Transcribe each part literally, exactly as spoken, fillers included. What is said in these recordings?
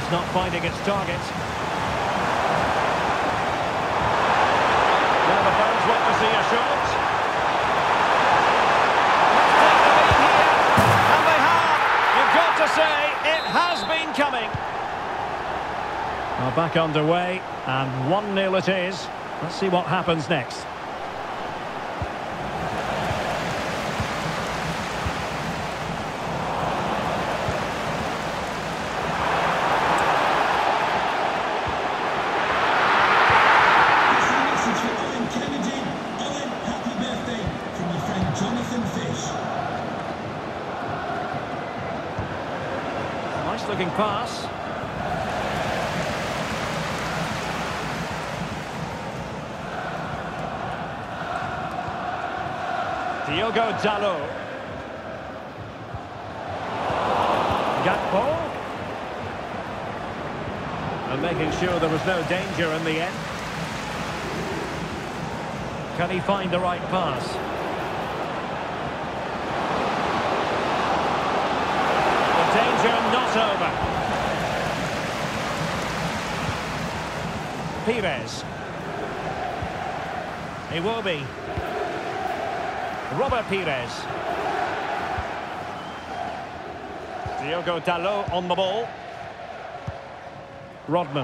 It's not finding its target. Now the fans want to see a shot. Let's take the lead here. And they have. You've got to say, it has been coming. Well, back underway, and one nil it is. Let's see what happens next. Looking pass. Diogo Dalot. Gakpo. And making sure there was no danger in the end. Can he find the right pass? Danger not over. Pires. Iwobi. Robert Pires. Diogo Dalot on the ball. Rodman.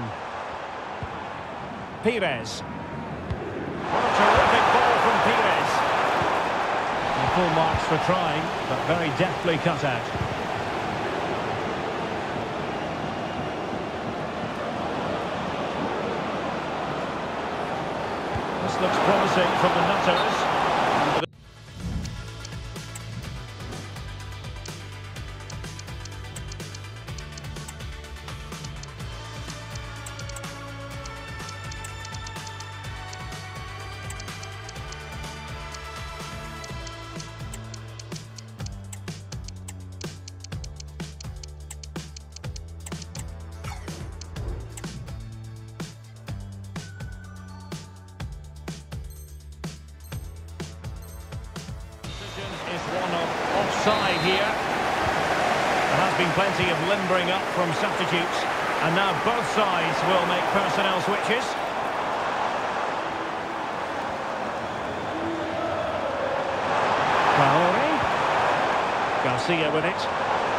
Pires. What a terrific ball from Pires. And full marks for trying, but very deftly cut out. This looks promising from the Nutters. Is one of offside here. There has been plenty of limbering up from substitutes, and now both sides will make personnel switches. Traore. Garcia with it.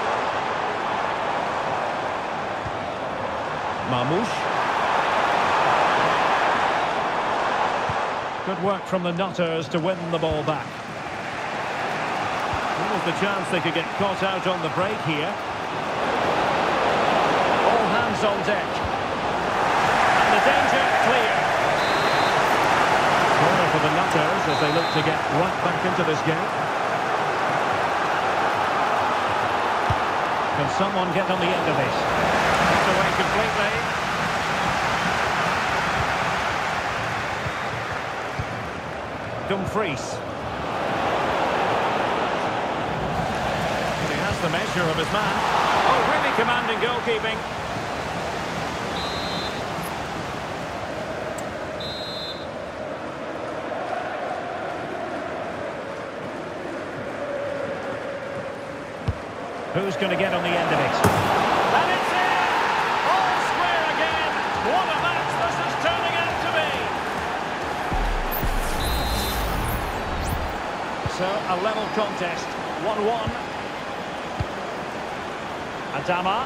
Marmoush. Good work from the Nutters to win the ball back. There was the chance they could get caught out on the break here. All hands on deck. And the danger clear. Corner for the Nutters as they look to get right back into this game. Can someone get on the end of this? It's away completely. Dumfries. The measure of his man. Oh, really commanding goalkeeping. Who's going to get on the end of it? And it's in! All square again! What a match this is turning out to be! So, a level contest. one one. Adama.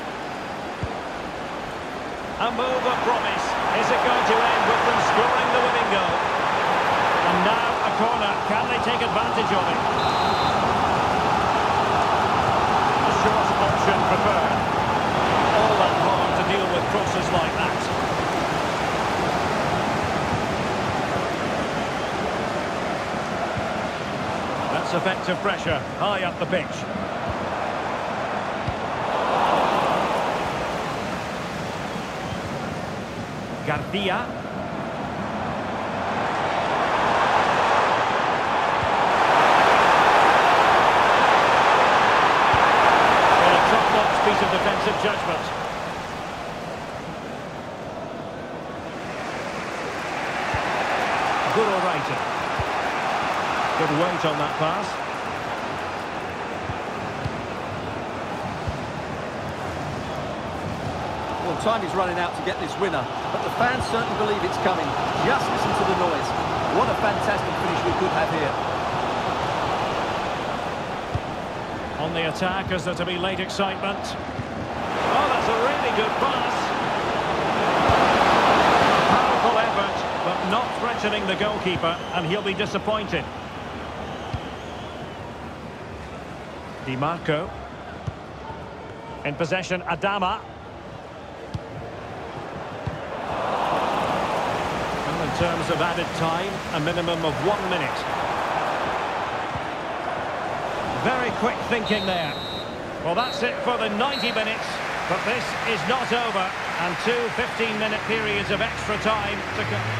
A move of promise. Is it going to end with them scoring the winning goal? And now a corner. Can they take advantage of it? A short option preferred. All that hard to deal with crosses like that. That's effective pressure high up the pitch. Garcia. Well, a top-notch piece of defensive judgment. Good rating. Good weight on that pass. Well, time is running out to get this winner, but the fans certainly believe it's coming. Just listen to the noise. What a fantastic finish we could have here. On the attack, is there to be late excitement? Oh, that's a really good pass. Powerful effort, but not threatening the goalkeeper, and he'll be disappointed. Di Marco. In possession, Adama. And in terms of added time, a minimum of one minute. Very quick thinking there. Well, that's it for the ninety minutes, but this is not over, and two fifteen-minute periods of extra time to come.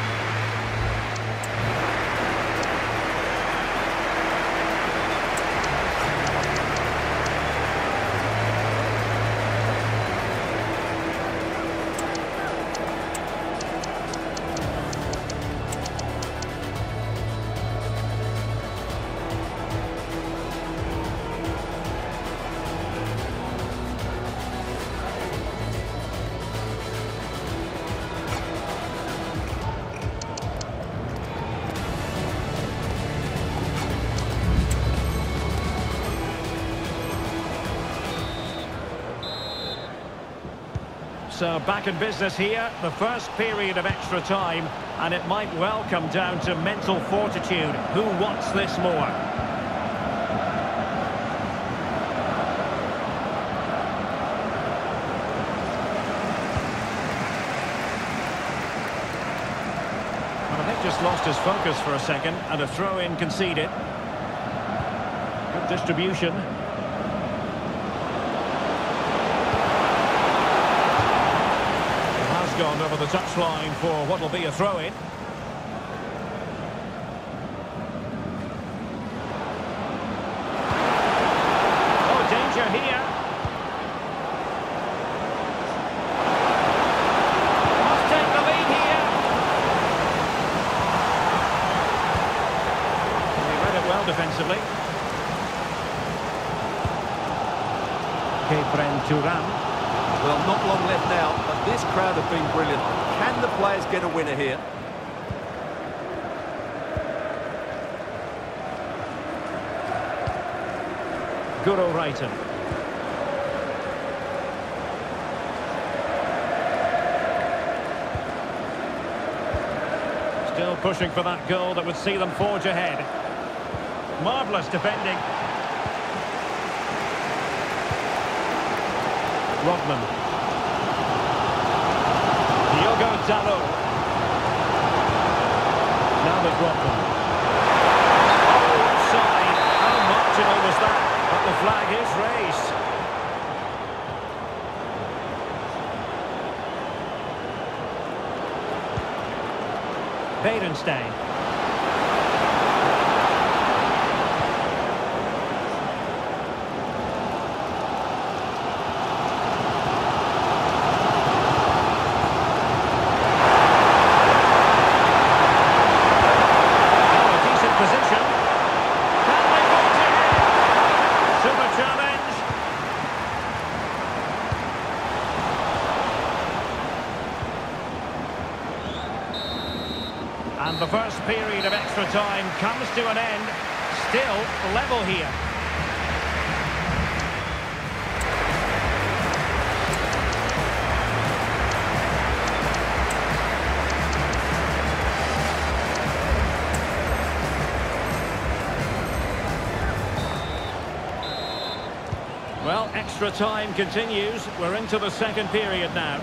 So back in business here, the first period of extra time, and it might well come down to mental fortitude. Who wants this more? Well, I think just lost his focus for a second, and a throw-in conceded. Good distribution. Gone over the touchline for what will be a throw-in. Oh, danger here. Must take the lead here. He read it well defensively. Khéphren Thuram. Well, not long left now, but this crowd have been brilliant. Can the players get a winner here? Guro Reiten. Still pushing for that goal that would see them forge ahead. Marvellous defending. Rodman. Diogo Dalot. Now with Rodman. Oh, offside. How marginal was that? But the flag is raised. Beerenstein. And the first period of extra time comes to an end. Still level here. Well, extra time continues. We're into the second period now.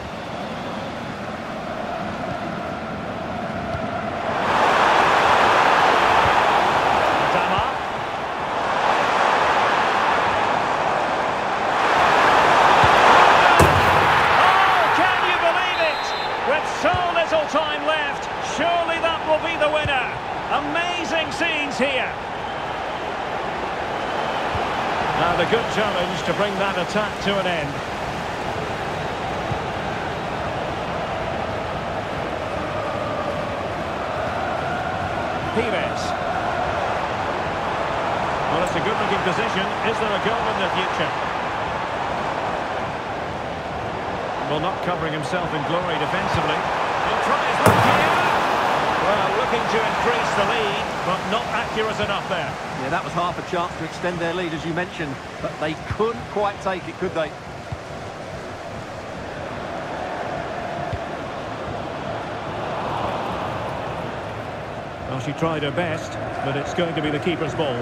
Time left. Surely that will be the winner. Amazing scenes here. Now the good challenge to bring that attack to an end. Pires. Well, it's a good looking position. Is there a goal in the future? Well, not covering himself in glory defensively. He'll try his luck here. Well, looking to increase the lead, but not accurate enough there. Yeah, that was half a chance to extend their lead, as you mentioned, but they couldn't quite take it, could they? Well, she tried her best, but it's going to be the keeper's ball.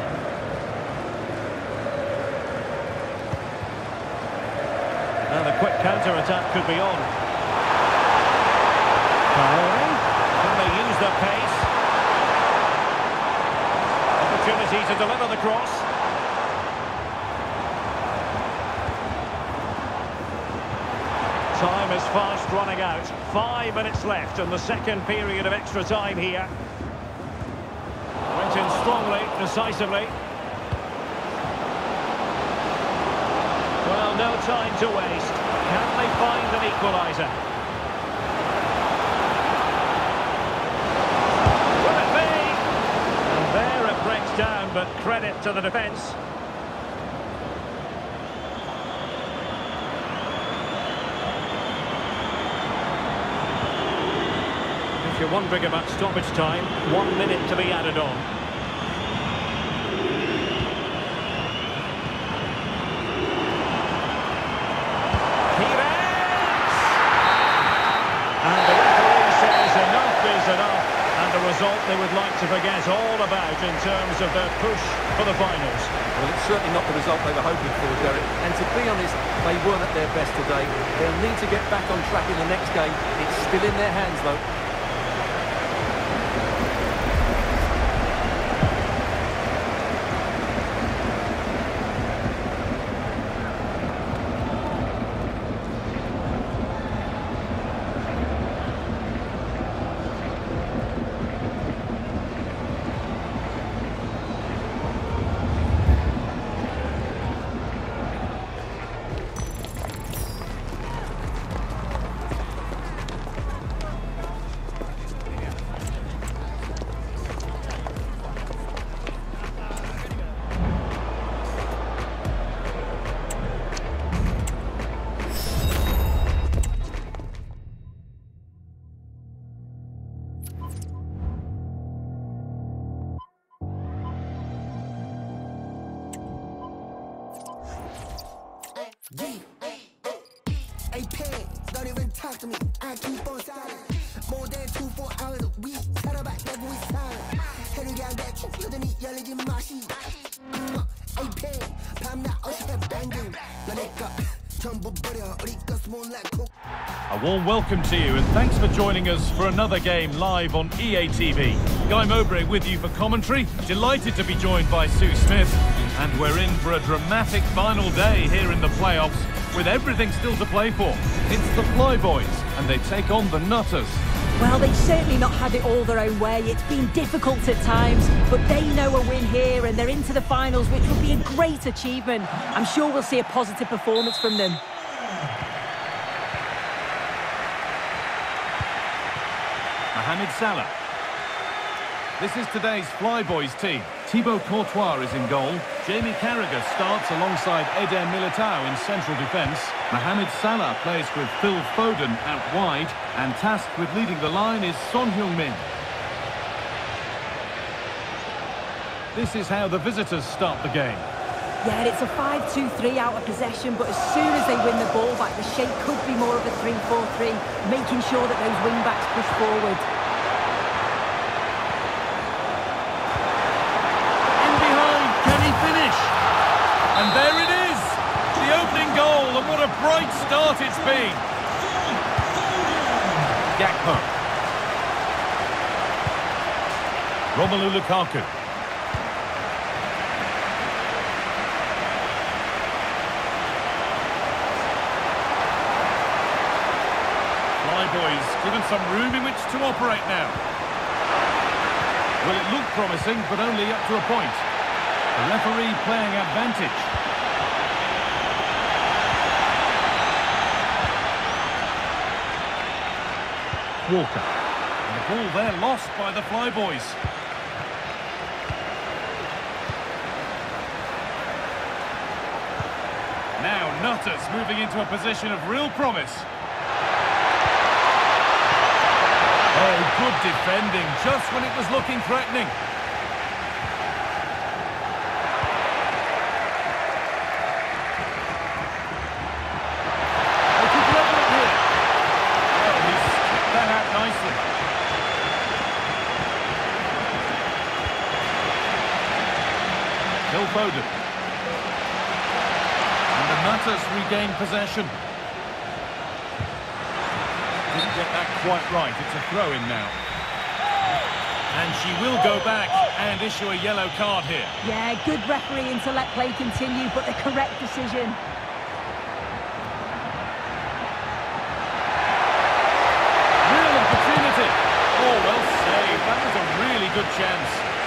And a quick counter-attack could be on. Paoli, can they use their pace? Opportunity to deliver the cross. Time is fast running out. Five minutes left in the second period of extra time here. Went in strongly, decisively. Well, no time to waste. Can they find an equaliser? Will it be? And there it breaks down, but credit to the defence. If you're wondering about stoppage time, one minute to be added on. Result they would like to forget all about in terms of their push for the finals. Well, it's certainly not the result they were hoping for, Derek. And to be honest, they weren't at their best today. They'll need to get back on track in the next game. It's still in their hands, though. Hey, Peg, don't even talk to me. I keep on silent. More than two, four hours a week. Tell her back, never we silent. Hey, you got that trick, you don't need yelling in my sheet. Hey, Peg, palm that ocean banging. My neck up, tumble body, Rico small like coke. A warm welcome to you and thanks for joining us for another game live on E A T V. Guy Mowbray with you for commentary. Delighted to be joined by Sue Smith. And we're in for a dramatic final day here in the playoffs with everything still to play for. It's the Flyboys and they take on the Nutters. Well, they've certainly not had it all their own way. It's been difficult at times, but they know a win here and they're into the finals, which will be a great achievement. I'm sure we'll see a positive performance from them. Mohamed Salah. This is today's Flyboys team. Thibaut Courtois is in goal. Jamie Carragher starts alongside Eder Militao in central defence. Mohamed Salah plays with Phil Foden out wide. And tasked with leading the line is Son Heung-min. This is how the visitors start the game. Yeah, it's a five two three out of possession, but as soon as they win the ball back, the shape could be more of a three four three, making sure that those wing-backs push forward. And there it is, the opening goal, and what a bright start it's been. Gakpo. Romelu Lukaku. Flyboys given some room in which to operate now. Well, it looked promising, but only up to a point. The referee playing advantage. Walker. And the ball there lost by the Flyboys. Now Nutters moving into a position of real promise. good defending, just when it was looking threatening. They could level it here. Well, he's skipped that out nicely. Phil Foden. And the Nutters regain possession. Didn't get that quite right. It's a throw-in now. And she will go back and issue a yellow card here. Yeah, good refereeing to let play continue, but the correct decision. Real opportunity. Oh, well saved. That was a really good chance.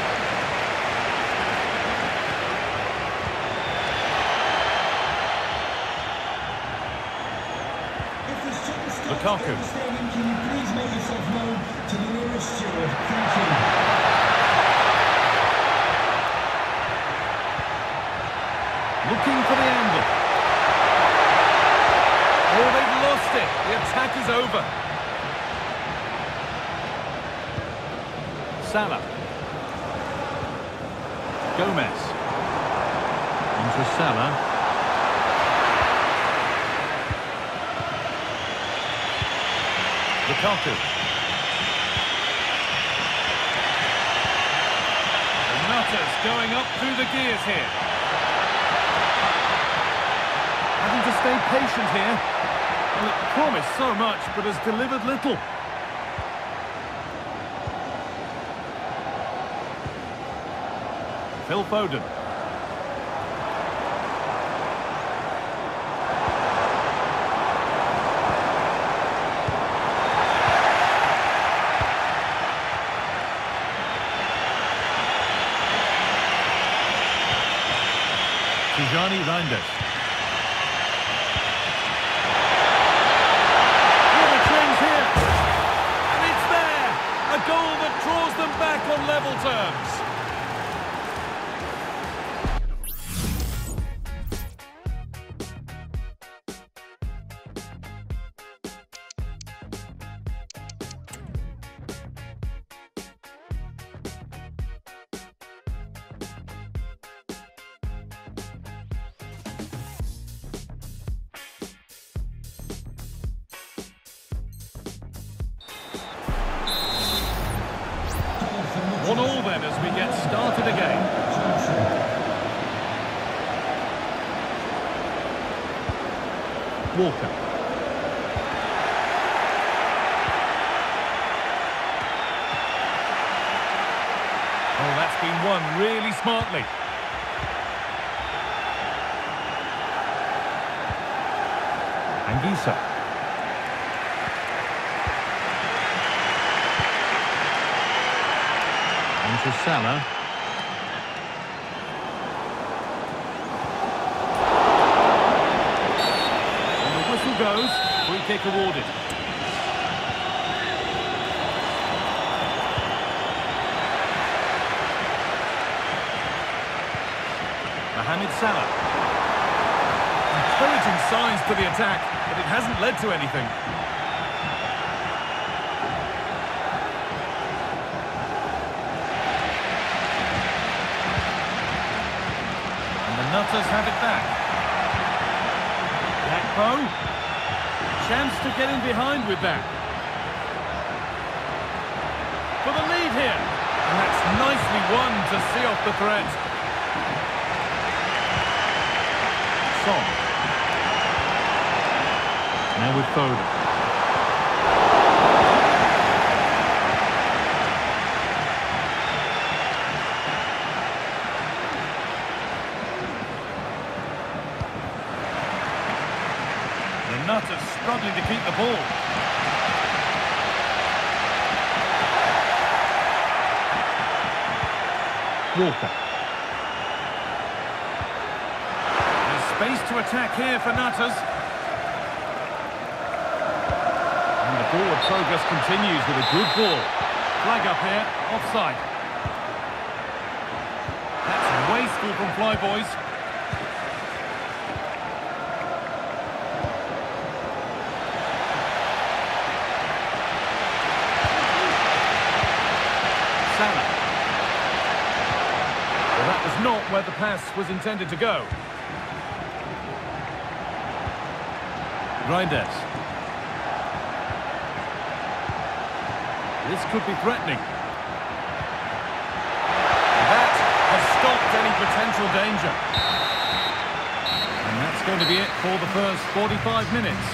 Lukaku. Can you please make yourself known to the nearest steward? Thank you. Looking for the angle. Oh, they've lost it. The attack is over. Salah. Gomez. Into Salah. Lukaku. The Nutters going up through the gears here. Having to stay patient here. Well, it promised so much, but has delivered little. Phil Foden. Tijani Reinders. Oh, the change here. And it's there. A goal that draws them back on level terms. One all then as we get started again. Walker. Oh, that's been won really smartly. Anguissa. Into Salah. And the whistle goes. Free kick awarded. Mohamed Salah. Encouraging signs to the attack, but it hasn't led to anything. Nutters have it back. Gakpo. Chance to get in behind with that. For the lead here. And that's nicely won to see off the threat. Son. Now with Foden. Nutters struggling to keep the ball. Walker. There's space to attack here for Nutters. And the forward progress continues with a good ball. Flag up here, offside. That's wasteful from Flyboys. not where the pass was intended to go. Reinders. This could be threatening. That has stopped any potential danger. And that's going to be it for the first forty-five minutes.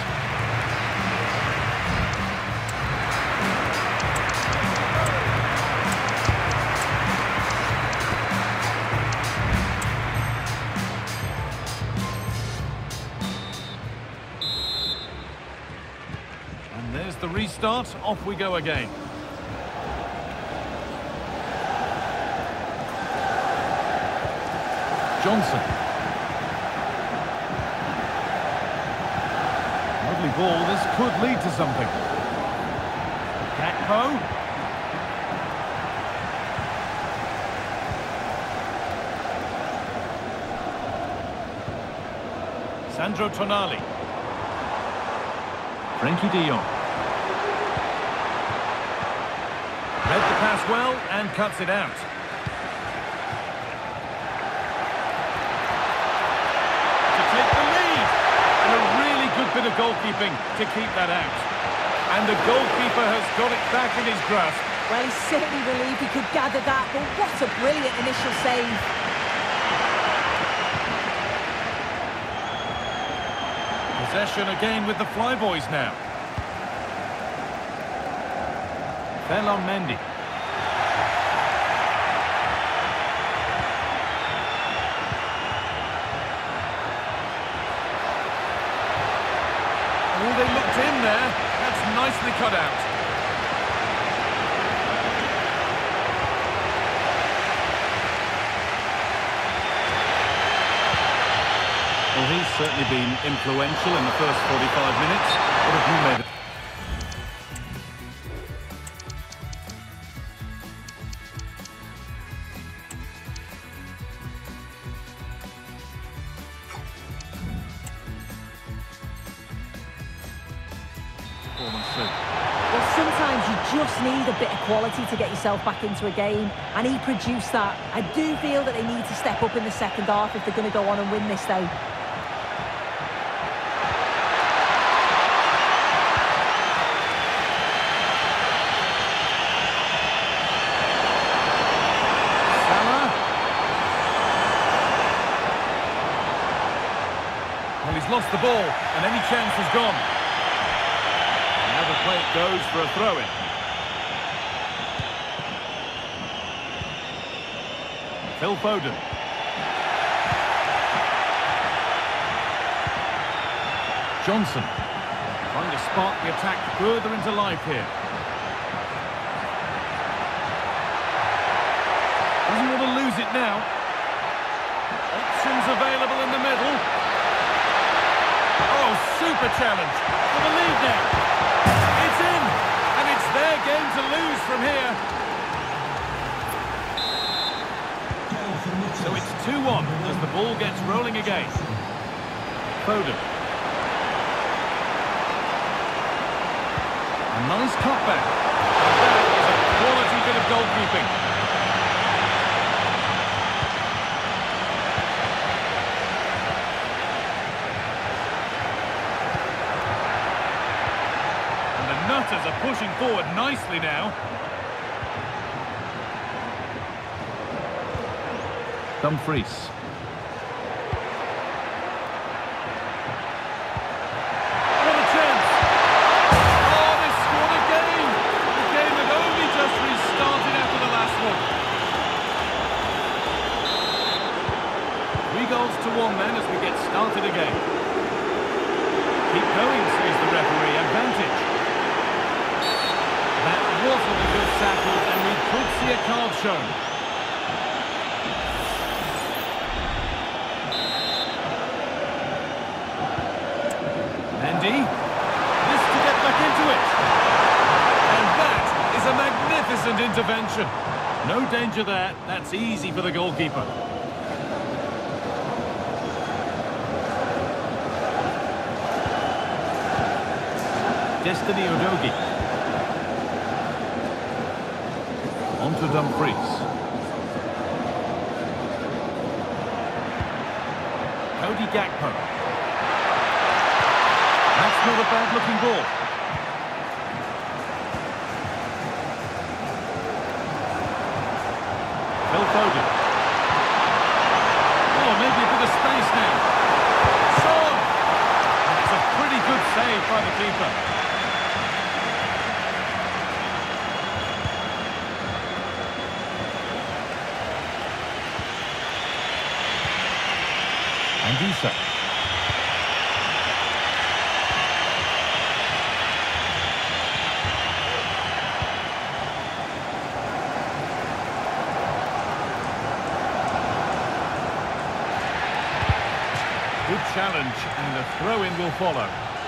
And there's the restart. Off we go again. Johnson. Lovely ball, this could lead to something. Gakpo. Sandro Tonali. Frenkie de Jong. Read the pass well and cuts it out. Bit of goalkeeping to keep that out. And the goalkeeper has got it back in his grasp. Well, he's certainly relieved he could gather that, but what a brilliant initial save. Possession again with the Flyboys now. Ferland Mendy. Oh, they looked in there. That's nicely cut out. Well, he's certainly been influential in the first forty-five minutes. What have you made of it? Well, sometimes you just need a bit of quality to get yourself back into a game, and he produced that. I do feel that they need to step up in the second half if they're going to go on and win this, though. Salah. Well, he's lost the ball, and any chance is gone. Now the play goes for a throw-in. Phil Foden. Johnson. Trying to spark the attack further into life here. Doesn't want to lose it now. Options available in the middle. Oh, super challenge. For the lead now. It's in, and it's their game to lose from here. So it's two one as the ball gets rolling again. Foden. A nice cutback. That is a quality bit of goalkeeping. Nutters are pushing forward nicely now. Dumfries. What a chance! Oh, they scored again! The game had only just restarted after the last one. Three goals to one then as we get started again. Keep going, says the referee. Advantage. That wasn't a good tackle, and we could see a card shown. Mendy. This to get back into it. And that is a magnificent intervention. No danger there. That's easy for the goalkeeper. Destiny Udogie. On to Dumfries. Cody Gakpo. That's not a bad-looking ball. Phil Foden. Oh, maybe a bit of space now. Son! That's a pretty good save by the keeper. Anguissa. Good challenge, and the throw-in will follow.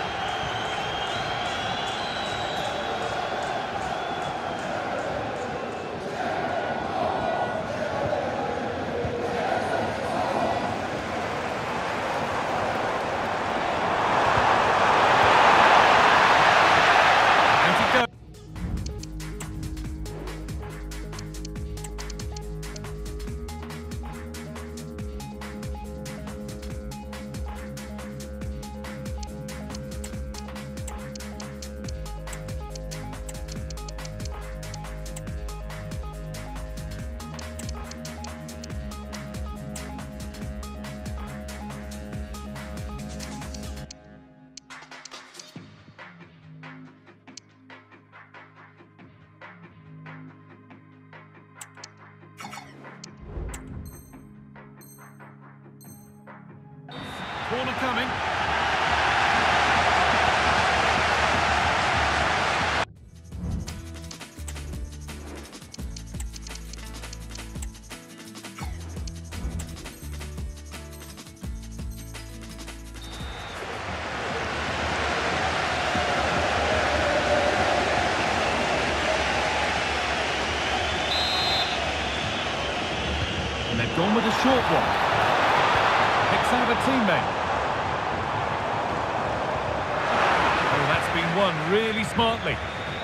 Corner coming. And they've gone with a short one. Picks out a teammate. Oh, that's been won really smartly.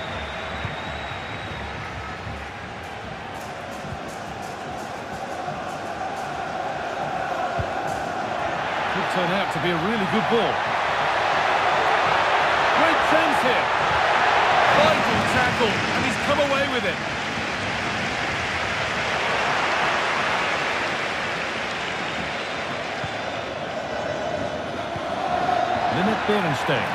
Could turn out to be a really good ball. Great chance here. Vital tackle, and he's come away with it. Linnet Beerenstein.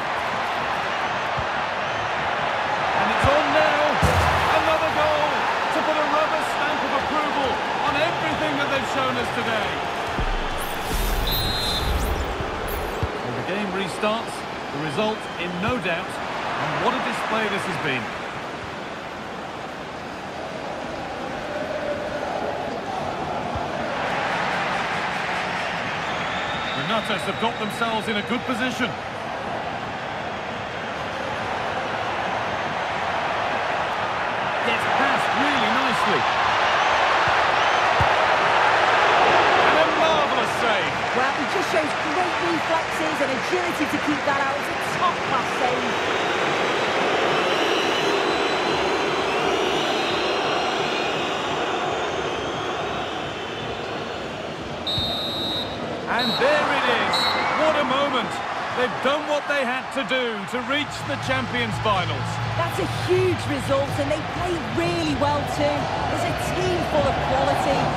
And it's on now. Another goal to put a rubber stamp of approval on everything that they've shown us today. Well, the game restarts. The result in no doubt. And what a display this has been. Nutters have got themselves in a good position. Gets past really nicely. And a marvellous save. Well, he just shows great reflexes and agility to keep that out. It's a top-class save. And there it is. What a moment. They've done what they had to do to reach the Champions Finals. That's a huge result, and they played really well too. There's a team full of quality,